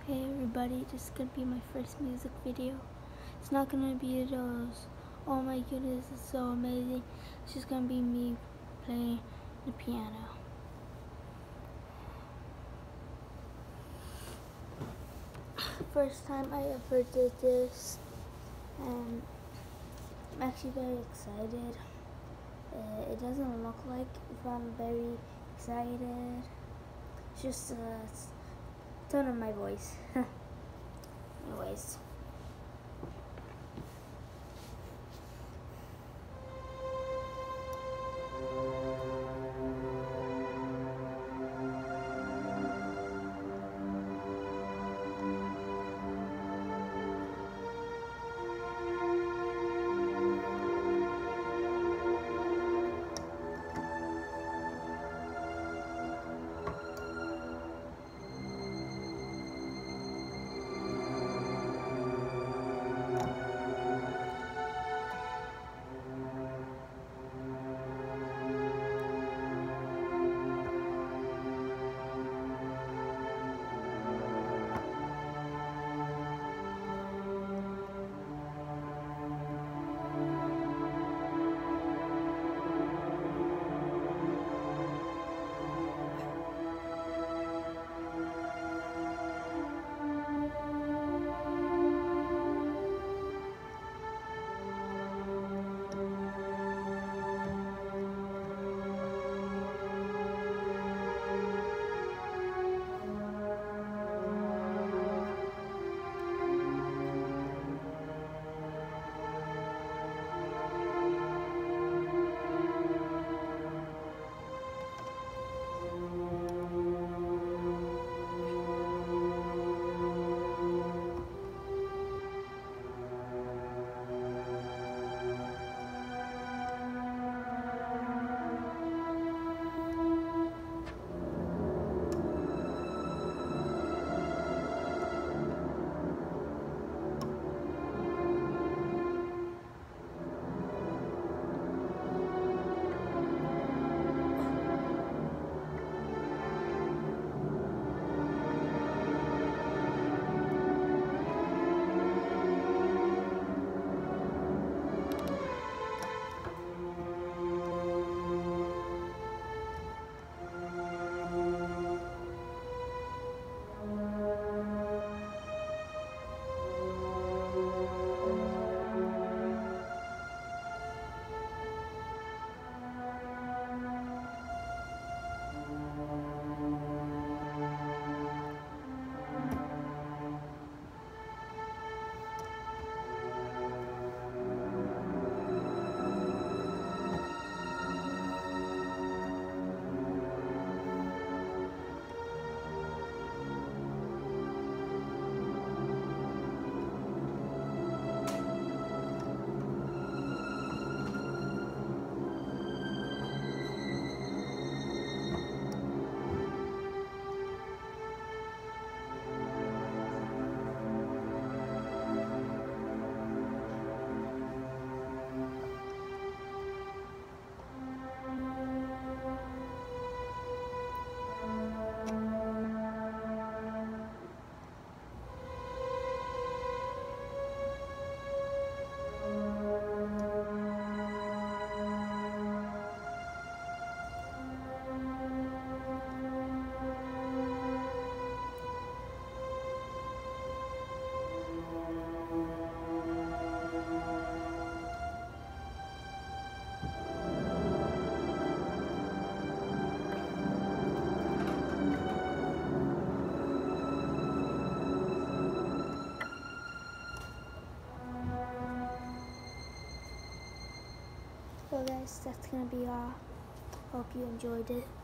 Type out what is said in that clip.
Hey everybody, this is gonna be my first music video. It's not gonna be those, oh my goodness, it's so amazing. It's just gonna be me playing the piano. First time I ever did this, and I'm actually very excited. It doesn't look like if I'm very excited. It's just tone of my voice. Anyways. Well guys, that's gonna be all. Hope you enjoyed it.